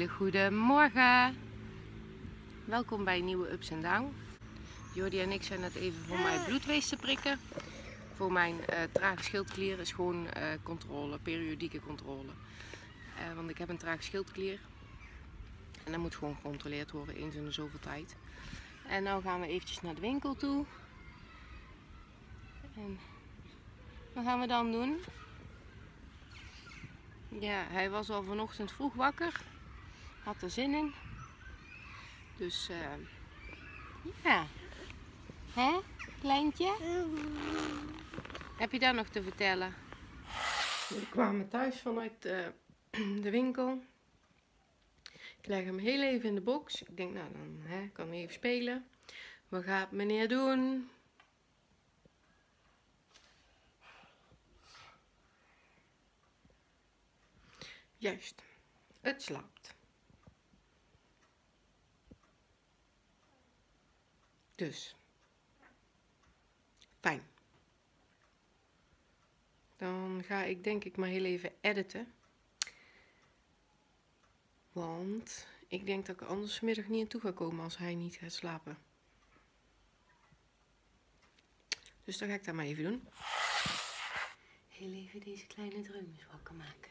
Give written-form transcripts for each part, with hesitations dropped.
hele goede morgen. Welkom bij een nieuwe Ups en Down. Jordi en ik zijn net even voor mijn bloedwees prikken. Voor mijn trage schildklier is gewoon controle, periodieke controle. Want ik heb een trage schildklier. En dat moet gewoon gecontroleerd worden eens in de zoveel tijd. En nu gaan we eventjes naar de winkel toe. En wat gaan we dan doen? Ja, hij was al vanochtend vroeg wakker. Had er zin in. Dus ja. Hè, kleintje? Heb je daar nog te vertellen? We kwamen thuis vanuit de winkel. Ik leg hem heel even in de box. Ik denk, nou dan kan hij even spelen. Wat gaat meneer doen? Juist, het slaapt. Dus, fijn. Dan ga ik denk ik maar heel even editen. Want ik denk dat ik er anders vanmiddag niet aan toe ga komen als hij niet gaat slapen. Dus dan ga ik dat maar even doen. Heel even deze kleine dreumes wakker maken.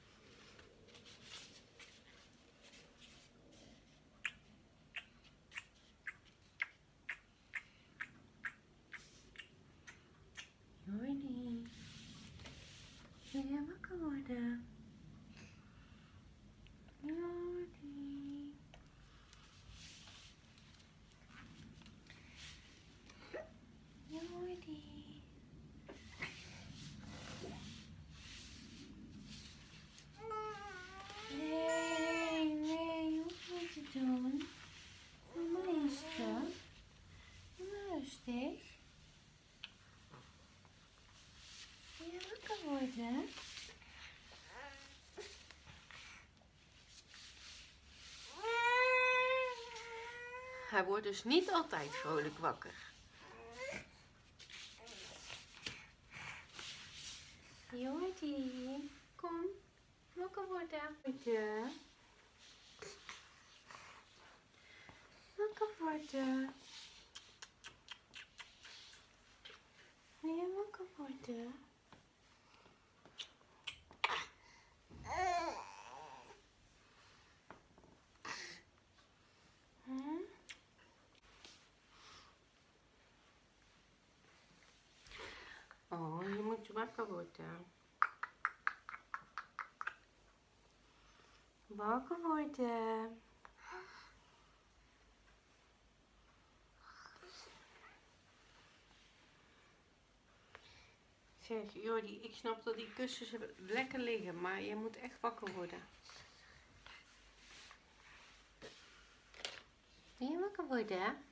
Jordi, wil je wakker worden? Jordi. Jordi. Nee, je hoeft niet te doen. Rustig. Rustig. Wil je wakker worden? Hij wordt dus niet altijd vrolijk wakker. Jordi, kom, wakker worden. Wakker worden. Wil je wakker worden? Oh, je moet wakker worden. Wakker worden. Zeg, Jordi, ik snap dat die kussens lekker liggen, maar je moet echt wakker worden. Wil je wakker worden?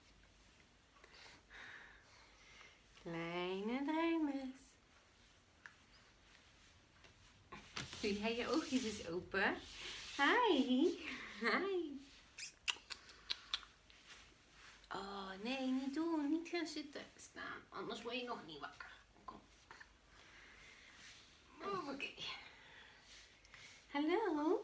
Kleine dreumes. Doe jij je oogjes eens open? Hi. Hi. Oh nee, niet doen. Niet gaan zitten. Staan. Anders word je nog niet wakker. Kom. Oké. Hallo.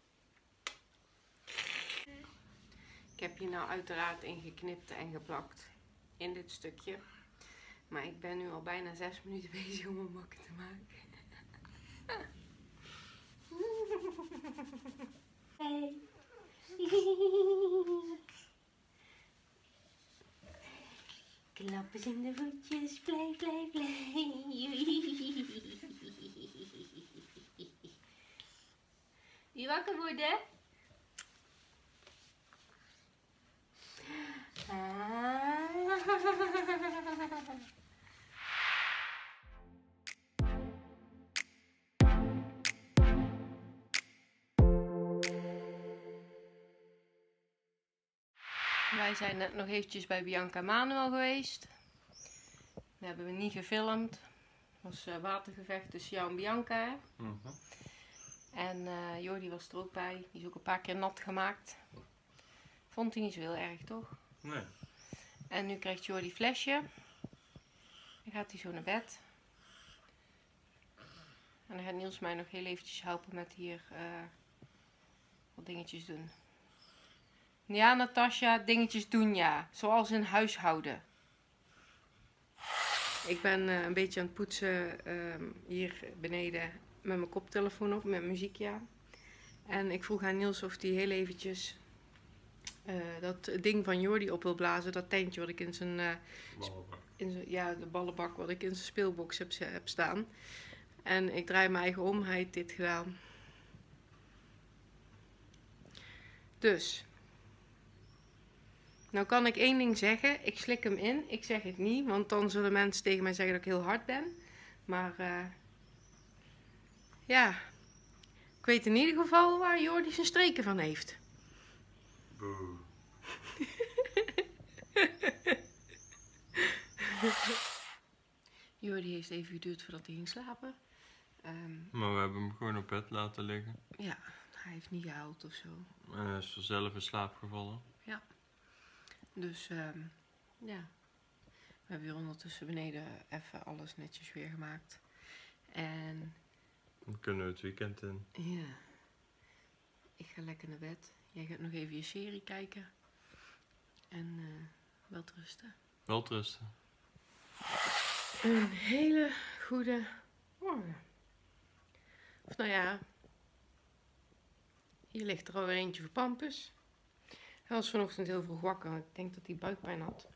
Ik heb je nou uiteraard ingeknipt en geplakt. In dit stukje. Maar ik ben nu al bijna 6 minuten bezig om hem wakker te maken. Hey. Klappen in de voetjes, play, play, play. Wie wakker worden? Wij zijn net nog eventjes bij Bianca Manuel geweest. Dat hebben we niet gefilmd. Het was watergevecht tussen jou en Bianca. En Jordi was er ook bij. Die is ook een paar keer nat gemaakt. Vond hij niet zo heel erg, toch? Nee. En nu krijgt Jordi flesje. Dan gaat hij zo naar bed. En dan gaat Niels mij nog heel eventjes helpen met hier wat Wat dingetjes doen. Ja, Natasja, dingetjes doen, ja. Zoals in huishouden. Ik ben een beetje aan het poetsen hier beneden met mijn koptelefoon op, met muziekje aan. En ik vroeg aan Niels of hij heel eventjes dat ding van Jordi op wil blazen. Dat tentje wat ik in zijn... ja, de ballenbak wat ik in zijn speelbox heb staan. En ik draai mijn eigen om. Hij heeft dit gedaan. Dus. Nou kan ik één ding zeggen. Ik slik hem in. Ik zeg het niet. Want dan zullen mensen tegen mij zeggen dat ik heel hard ben. Maar ja. Ik weet in ieder geval waar Jordi zijn streken van heeft. Boe. Jordi heeft even geduurd voordat hij ging slapen. Maar we hebben hem gewoon op bed laten liggen. Ja, hij heeft niet gehuild of zo. En hij is vanzelf in slaap gevallen. Ja. Dus ja. We hebben hier ondertussen beneden even alles netjes weer gemaakt. En Dan kunnen we het weekend in. ja. Ik ga lekker naar bed. Jij gaat nog even je serie kijken. En welterusten. Welterusten. Een hele goede morgen. Of nou ja. Hier ligt er alweer eentje voor Pampus. Hij was vanochtend heel vroeg wakker. Want ik denk dat hij buikpijn had.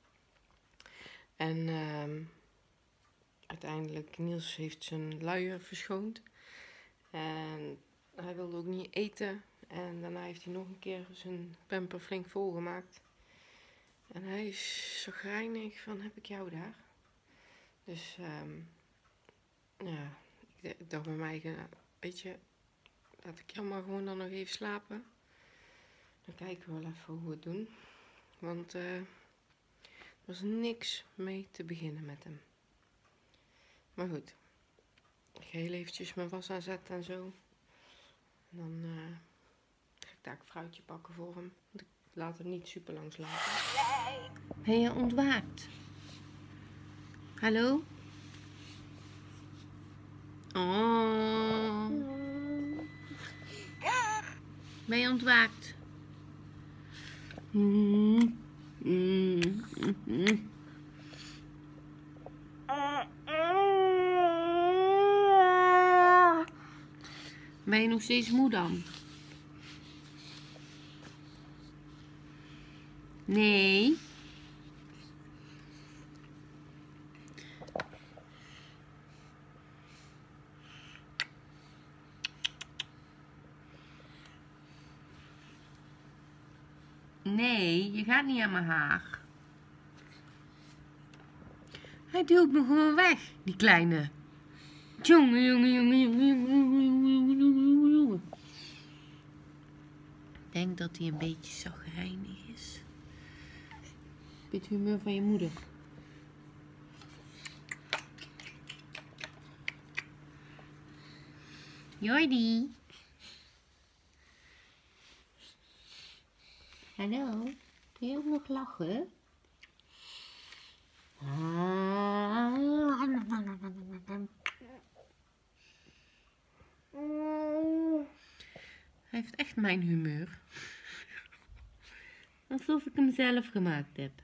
En uiteindelijk, Niels heeft zijn luier verschoond. En hij wilde ook niet eten. En daarna heeft hij nog een keer zijn pamper flink volgemaakt. En hij is chagrijnig van, heb ik jou daar? Dus ja, ik dacht bij mij, weet je, laat ik jou maar gewoon dan nog even slapen. Dan kijken we wel even hoe we het doen. Want er was niks mee te beginnen met hem. Maar goed, ik ga heel eventjes mijn was aanzetten en zo. En dan ga ik daar een fruitje pakken voor hem. Want ik laat hem niet super lang slapen. Ben je ontwaakt? Hallo? Oh. Ben je ontwaakt? Ben je nog steeds moe dan? Nee. Nee, je gaat niet aan mijn haar. Hij duwt me gewoon weg, die kleine. Jongen, jongen, jongen, jongen, jongen. Ik denk dat hij een beetje chagrijnig is. Het humeur van je moeder. Jordi. Hallo, kun je ook nog lachen? Hij heeft echt mijn humeur. Alsof ik hem zelf gemaakt heb.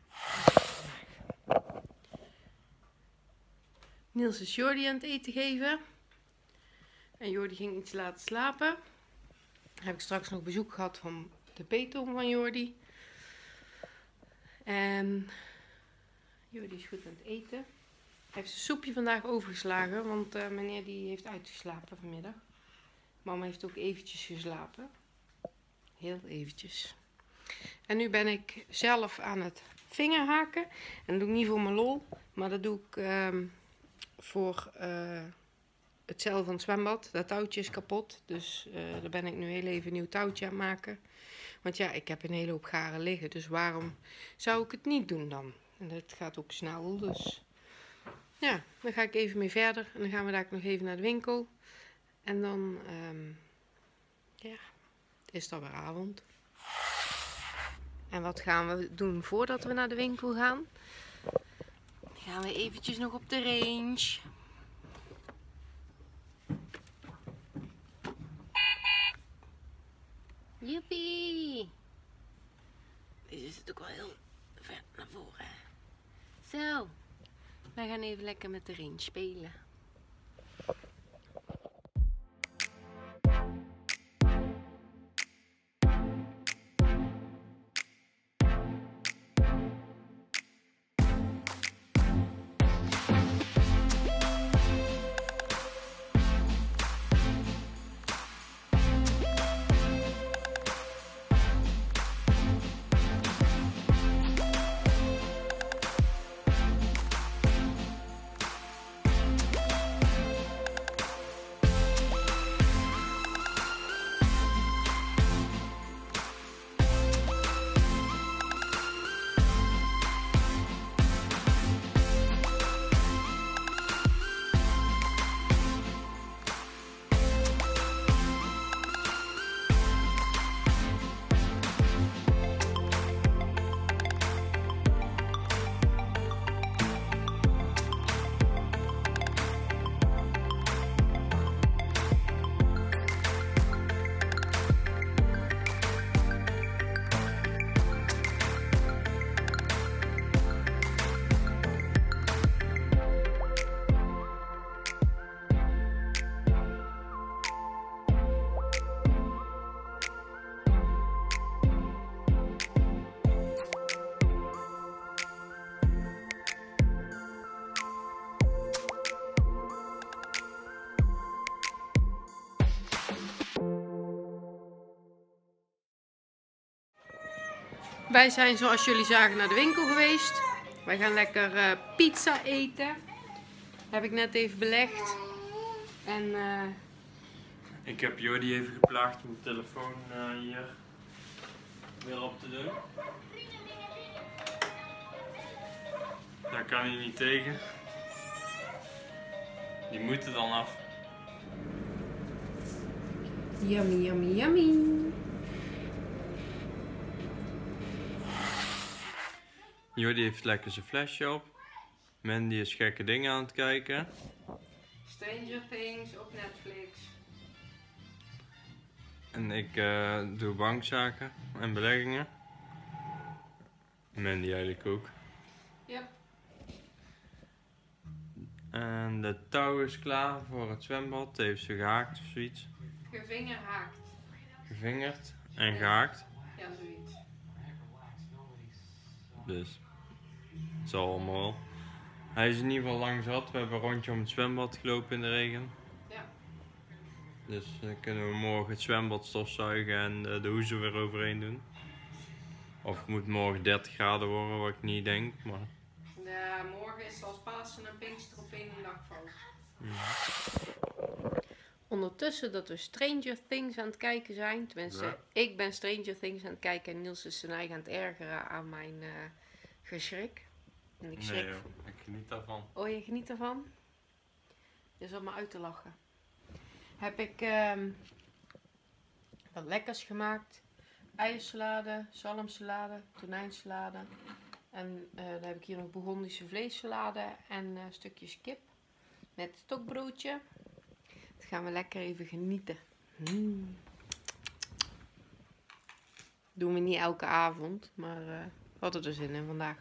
Niels is Jordi aan het eten geven. En Jordi ging iets laten slapen. Dan heb ik straks nog bezoek gehad van de peetoom van Jordi. En Jordi is goed aan het eten. Hij heeft zijn soepje vandaag overgeslagen, want meneer die heeft uitgeslapen vanmiddag. Mama heeft ook eventjes geslapen. Heel eventjes. En nu ben ik zelf aan het vingerhaken. En dat doe ik niet voor mijn lol, maar dat doe ik voor het zeil van het zwembad. Dat touwtje is kapot, dus daar ben ik nu heel even een nieuw touwtje aan het maken. Want ja, ik heb een hele hoop garen liggen, dus waarom zou ik het niet doen dan? En dat gaat ook snel, dus ja, dan ga ik even mee verder. En dan gaan we daar nog even naar de winkel. En dan, ja, is het alweer avond. En wat gaan we doen voordat we naar de winkel gaan? Dan gaan we eventjes nog op de range. Joepie! Deze zit ook wel heel ver naar voren. Zo, wij gaan even lekker met de ring spelen. Wij zijn, zoals jullie zagen, naar de winkel geweest. Wij gaan lekker pizza eten. Heb ik net even belegd. En ik heb Jordi even geplaagd om de telefoon hier weer op te doen. Daar kan hij niet tegen. Die moet er dan af. Yummy, yummy, yummy. Jordi heeft lekker zijn flesje op. Mandy is gekke dingen aan het kijken. Stranger Things op Netflix. En ik doe bankzaken en beleggingen. Mandy eigenlijk ook. Ja. En de touw is klaar voor het zwembad. Heeft ze gehaakt of zoiets. Gevingerhaakt. Gevingerd en gehaakt. Ja, zoiets. Dus het zal allemaal wel. Hij is in ieder geval lang zat. We hebben een rondje om het zwembad gelopen in de regen. Ja. Dus dan kunnen we morgen het zwembad stofzuigen en de hoezen weer overheen doen. Of het moet morgen 30 graden worden, wat ik niet denk. Maar... Ja, morgen is als Pasen en Pinkster op één dag valt. Ondertussen dat we Stranger Things aan het kijken zijn. Tenminste, Ja. ik ben Stranger Things aan het kijken en Niels is zijn eigen aan het ergeren aan mijn geschrik. En ik schrik. Nee joh, ik geniet daarvan. Oh, je geniet ervan? Je zat me uit te lachen. Heb ik wat lekkers gemaakt. Eiersalade, zalmsalade, tonijnsalade. En dan heb ik hier nog Bourgondische vleessalade en stukjes kip. Met stokbroodje. Dat gaan we lekker even genieten. Doen we niet elke avond, maar we hadden er zin in vandaag.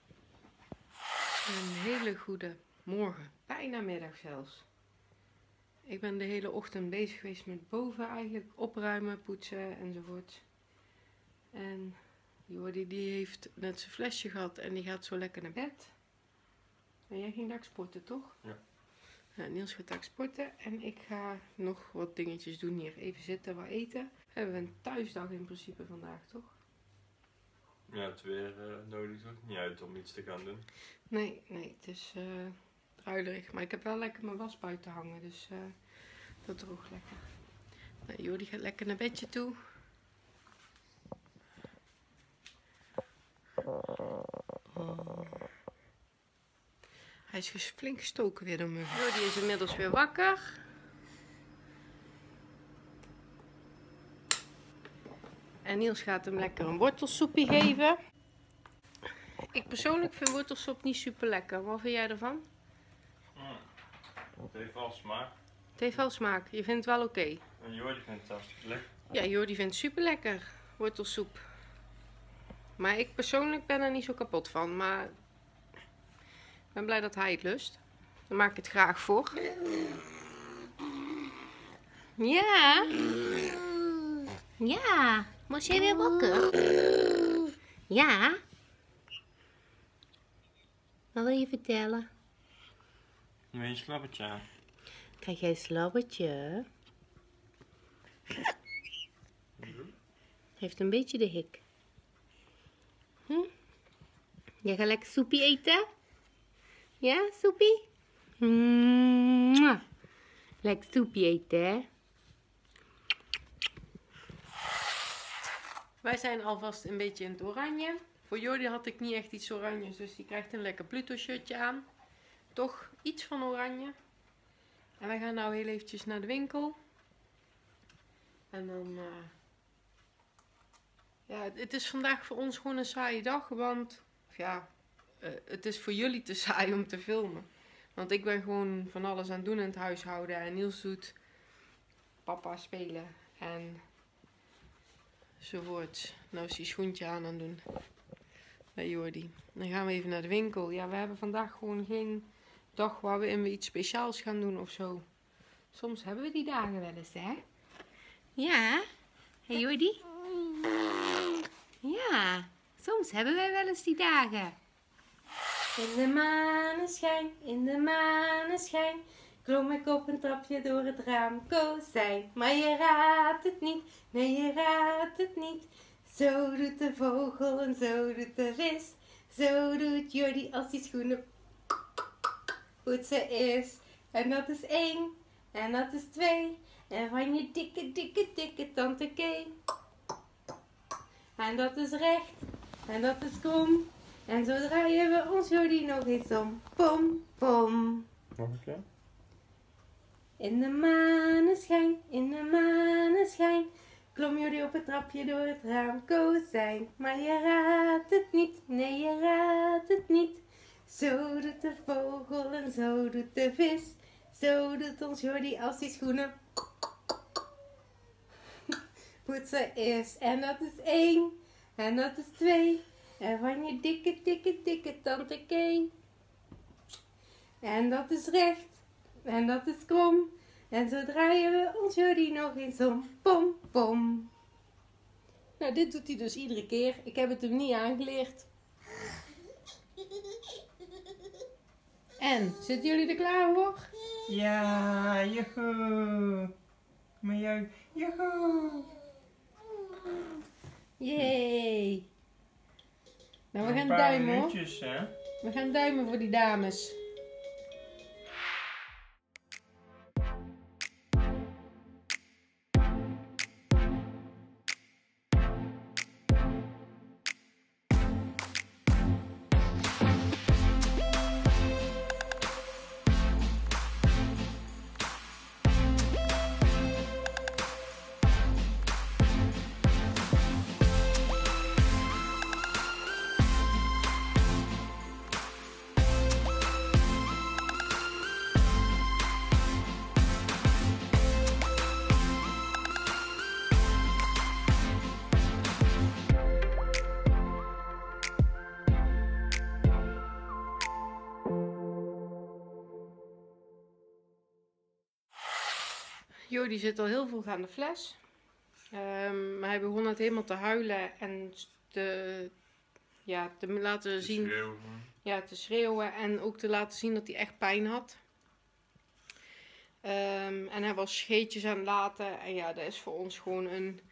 Een hele goede morgen, bijna middag zelfs. Ik ben de hele ochtend bezig geweest met boven eigenlijk opruimen, poetsen enzovoort. En Jordi die heeft net zijn flesje gehad en die gaat zo lekker naar bed. En jij ging daar sporten, toch? Ja. Nou, Niels gaat daar sporten en ik ga nog wat dingetjes doen hier. Even zitten, wat eten. Hebben we een thuisdag in principe vandaag, toch? Ja, het weer nodigt ook niet uit om iets te gaan doen. Nee, het is druilerig. Maar ik heb wel lekker mijn was buiten hangen, dus dat droogt lekker. Nou, Jordi gaat lekker naar bedje toe. Oh. Hij is flink gestoken weer door muggen. Jordi is inmiddels weer wakker. En Niels gaat hem lekker een wortelsoepje geven. Ik persoonlijk vind wortelsop niet super lekker. Wat vind jij ervan? Het heeft wel smaak. Het heeft wel smaak. Je vindt het wel oké. En Jordi vindt het hartstikke lekker. Ja, Jordi vindt het super lekker, wortelsoep. Maar ik persoonlijk ben er niet zo kapot van. Maar ik ben blij dat hij het lust. Dan maak ik het graag voor. Ja. Ja. Was jij weer wakker? Ja. Wat wil je vertellen? Wil je een slabbertje? Krijg jij een slabbertje? Heeft een beetje de hik. Jij gaat lekker soepie eten? Ja, soepie? Lekker soepie eten, hè? Wij zijn alvast een beetje in het oranje. Voor Jordi had ik niet echt iets oranjes, dus die krijgt een lekker Pluto shirtje aan. Toch iets van oranje. En wij gaan nou heel eventjes naar de winkel. En dan... ja, het is vandaag voor ons gewoon een saaie dag, want... Ja, het is voor jullie te saai om te filmen. Want ik ben gewoon van alles aan het doen in het huishouden. En Niels doet papa spelen en enzovoorts. Nou is hij schoentje aan het doen bij Jordi. Dan gaan we even naar de winkel. Ja, we hebben vandaag gewoon geen dag waarin we iets speciaals gaan doen of zo. Soms hebben we die dagen wel eens, hè? Ja? Hé Jordi? Ja, soms hebben wij wel eens die dagen. In de maneschijn, in de maneschijn, klom ik op een trapje door het raamkozijn. Maar je raadt het niet, nee je raadt het niet. Zo doet de vogel en zo doet de vis. Zo doet Jordi als die schoenen poetsen is. En dat is 1, en dat is 2. En van je dikke, dikke, dikke tante Kee. En dat is recht, en dat is krom. En zo draaien we ons Jordi nog eens om. Pom, pom. Nog een keer? In de maneschijn, in de maneschijn, klom Jordi op het trapje door het raamkozijn. Maar je raadt het niet, nee je raadt het niet. Zo doet de vogel en zo doet de vis. Zo doet ons Jordi als die schoenen poetsen is. En dat is 1, en dat is 2. En van je dikke, dikke, dikke tante Kee. En dat is recht. En dat is krom. En zo draaien we ons Jordi nog eens om. Pom, pom. Nou, dit doet hij dus iedere keer. Ik heb het hem niet aangeleerd. En, zitten jullie er klaar voor? Ja, joehoe. Maar jou, joehoe. Yay. Nou, we gaan Een paar duimen hoor. minuutjes, hè? We gaan duimen voor die dames. Jordi zit al heel vroeg aan de fles. Hij begon het helemaal te huilen en te laten zien. Schreeuwen. Ja, te schreeuwen en ook te laten zien dat hij echt pijn had. En hij was scheetjes aan het laten. En ja, dat is voor ons gewoon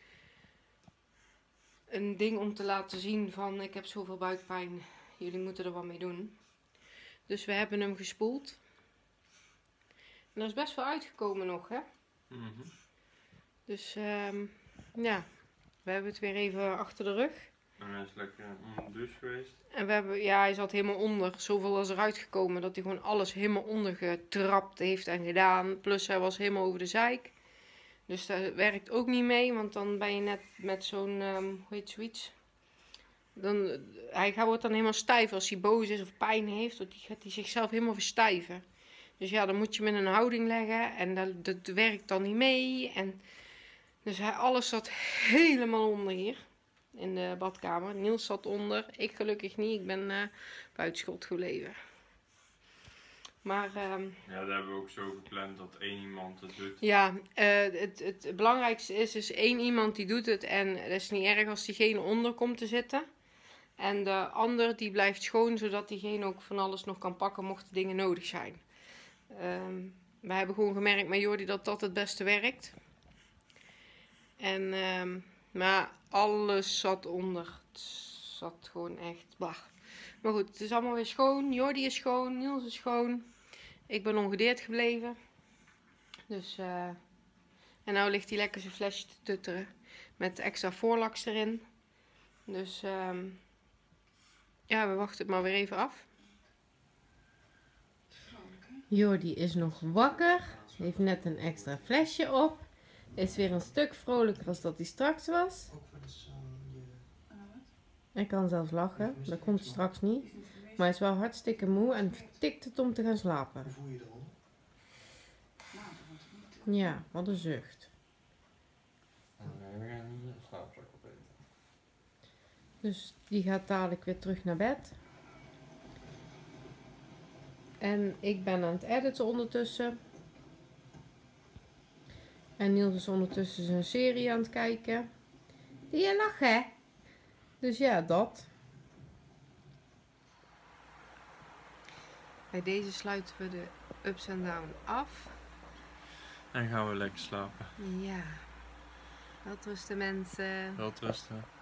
een ding om te laten zien van ik heb zoveel buikpijn. Jullie moeten er wat mee doen. Dus we hebben hem gespoeld. En er is best wel uitgekomen nog, hè? Dus ja, we hebben het weer even achter de rug. En hij is lekker onder de douche geweest. En we hebben, ja, hij zat helemaal onder. Zoveel was eruit gekomen dat hij gewoon alles helemaal ondergetrapt heeft en gedaan. Plus hij was helemaal over de zeik. Dus dat werkt ook niet mee, want dan ben je net met zo'n, hoe heet zoiets? Hij wordt dan helemaal stijf als hij boos is of pijn heeft. Dan gaat hij zichzelf helemaal verstijven. Dus ja, dan moet je hem in een houding leggen en dat werkt dan niet mee. En Dus alles zat helemaal onder hier. In de badkamer. Niels zat onder. Ik gelukkig niet. Ik ben buitenschot gebleven. Maar... ja, dat hebben we ook zo gepland dat één iemand het doet. ja, het belangrijkste is dus één iemand die doet het. En het is niet erg als diegene onder komt te zitten. En de ander die blijft schoon, zodat diegene ook van alles nog kan pakken mochten dingen nodig zijn. We hebben gewoon gemerkt met Jordi dat dat het beste werkt. En, maar alles zat onder. Het zat gewoon echt bah. Maar goed, het is allemaal weer schoon. Jordi is schoon, Niels is schoon. Ik ben ongedeerd gebleven. Dus, en nou ligt hij lekker zijn flesje te tutteren. Met extra voorlaks erin. Dus, ja, we wachten het maar weer even af. Jordi is nog wakker. Heeft net een extra flesje op. Is weer een stuk vrolijker dan dat hij straks was. Hij kan zelfs lachen. Dat komt hij straks niet. Maar hij is wel hartstikke moe en vertikt het om te gaan slapen. Hoe voel je erom? Ja, wat een zucht. We gaan een slaapzak opeten. Dus die gaat dadelijk weer terug naar bed. En ik ben aan het editen ondertussen. En Niels is ondertussen zijn serie aan het kijken. Die je lacht, hè? Dus ja, dat. Bij deze sluiten we de ups en down af. En gaan we lekker slapen. Ja. Welterusten mensen. Wel rusten.